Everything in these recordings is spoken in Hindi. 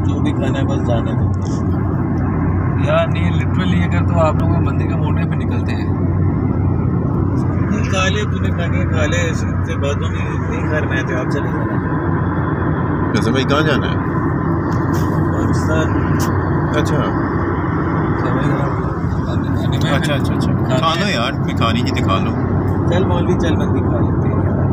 जो भी खाना है बस जाने दो यार। नहीं लिटरली अगर तो आप लोग मंदिर के मोड़ने पे निकलते हैं। नहीं खा ले, तूने खानी है खा ले, इससे बातों नहीं करना है तो आप चले जाना। वैसे भाई कहाँ जाना है? पाकिस्तान। अच्छा अच्छा अच्छा अच्छा, खा लो यार, भिखारी की दिखा लो। चल मौलवी चल, मंदी खा लेते हैं यार,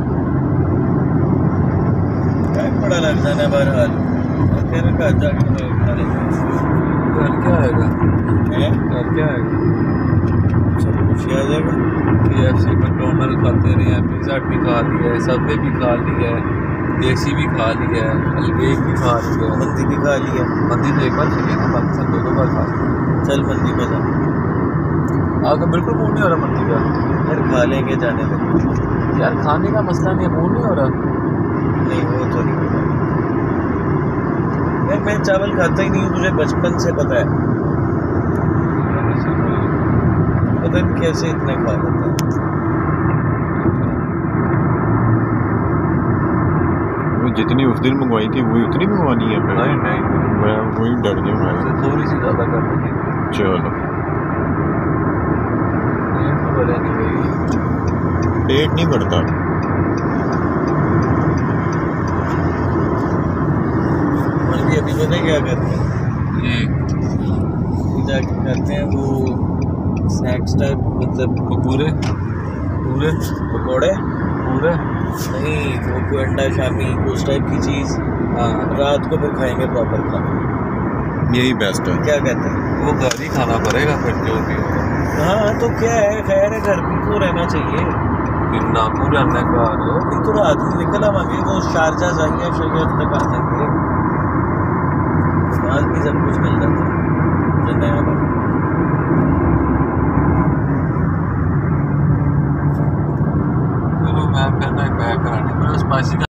टाइम बड़ा लग जाना बहरहाल। घर का जाके खा लेते हैं। घर क्या आएगा? घर क्या आएगा? सब कुछ आ जाएगा। KFC मैकडोनल्ड खाते रहे हैं, पिज़्ज़ा भी खा लिया है, सबवे भी खा लिया है, देसी भी खा लिया है, अलबेक भी खा लिया है, मंदी भी खा लिया। मंदी तो एक बार चाहिए ना, बाकी सब दो बार खा लिया। चल मंदी पे जा। आपका बिल्कुल मूड नहीं हो रहा मंदी का? यार खा लेंगे, जाने दो यार। खाने का मसला नहीं है, मूड नहीं हो रहा। नहीं वो तो नहीं होगा यार, मैं चावल खाता ही नहीं हूँ, तुझे बचपन से पता है। पता नहीं कैसे इतने खा लेता है। वो जितनी उस दिन मंगवाई थी वही उतनी मंगवानी है फिर? नहीं मैं वही डर गया भाई। थोड़ी सी ज़्यादा कर देंगे। चलो पेट नहीं भरता। अभी पता है क्या करते हैं? जाके करते हैं वो स्नैक्स टाइप, मतलब पूरे पकौड़े नहीं, वो कोई अंडा शामी उस टाइप की चीज़। हाँ, रात को फिर खाएंगे प्रॉपर खाना, यही बेस्ट है। क्या कहते हैं? वो घर ही खाना पड़ेगा फिर जो भी होगा। हाँ तो क्या है, खैर है, घर भी तो रहना चाहिए। कितना पूरा नहीं तो रात में निकल आवांगे, वो शारजा जाएंगे, शरीयत तक आ जाएंगे, वहाँ भी सब कुछ मिल जाता है जो नया बना। चलो मैं करना है पैक कराने, मेरा स्पाइसी